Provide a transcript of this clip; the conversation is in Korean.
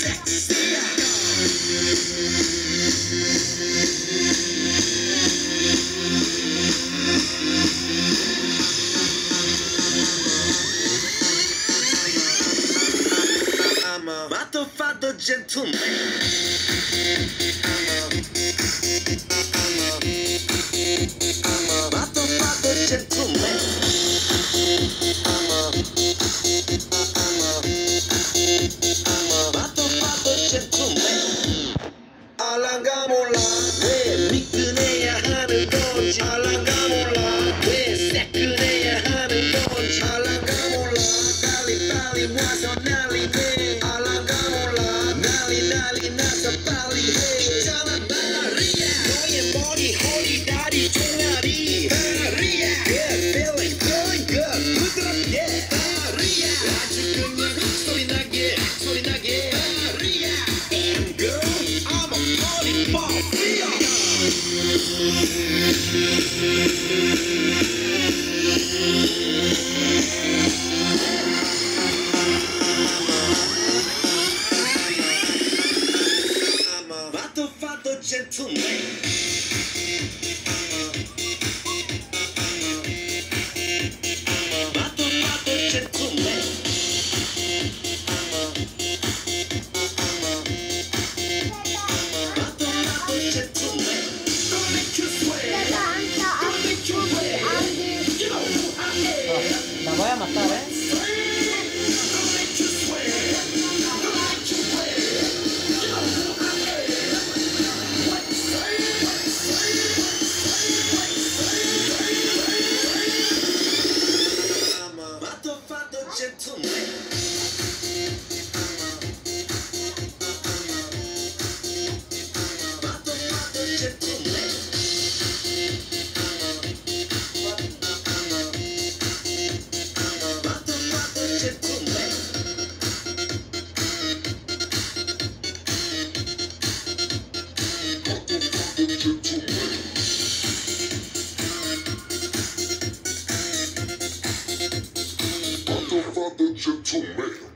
I'm a motherfucker gentleman. I'm a motherfucker gentleman. I'm a motherfucker gentleman. 알랑가 몰라 왜 미끈해야 하는 건지 알랑가 몰라 왜 새끈해야 하는 건지 알랑가 몰라 빨리 와서 난리네 알랑가 몰라 난리 나서 빨리 해 있잖아 마리아 너의 머리 허리 다리 종아리 마리아 Good feeling good 부드럽게 마리아 아주 그냥 소리 나게 마리아 And girl I'm a party mafia I'm a motherfucker gentleman. Motherfucker gentleman. Motherfucker gentleman. Don't make you sweat. Don't make you wet. You know who I am. La voy a matar, Don't make you sweat. Don't make you wet. You know who I am. I'm a motherfucker gentleman. Motherfucker gentleman. Motherfucker gentleman. Motherfucker gentleman.